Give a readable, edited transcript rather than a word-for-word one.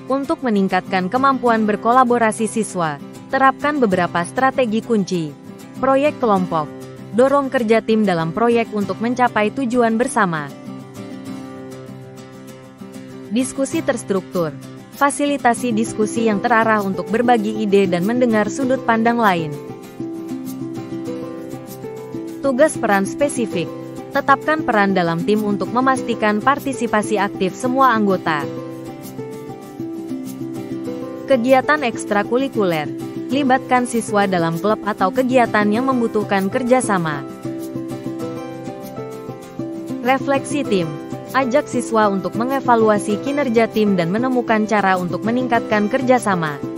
Untuk meningkatkan kemampuan berkolaborasi siswa, terapkan beberapa strategi kunci. Proyek kelompok. Dorong kerja tim dalam proyek untuk mencapai tujuan bersama. Diskusi terstruktur. Fasilitasi diskusi yang terarah untuk berbagi ide dan mendengar sudut pandang lain. Tugas peran spesifik. Tetapkan peran dalam tim untuk memastikan partisipasi aktif semua anggota. Kegiatan ekstrakurikuler. Libatkan siswa dalam klub atau kegiatan yang membutuhkan kerjasama. Refleksi tim. Ajak siswa untuk mengevaluasi kinerja tim dan menemukan cara untuk meningkatkan kerjasama.